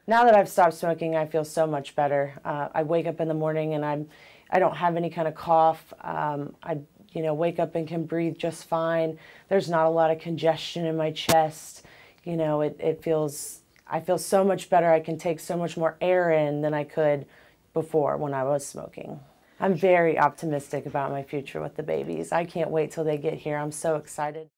Now that I've stopped smoking, I feel so much better. I wake up in the morning and I don't have any kind of cough. I wake up and can breathe just fine. There's not a lot of congestion in my chest. I feel so much better. I can take so much more air in than I could before when I was smoking. I'm very optimistic about my future with the babies. I can't wait till they get here. I'm so excited.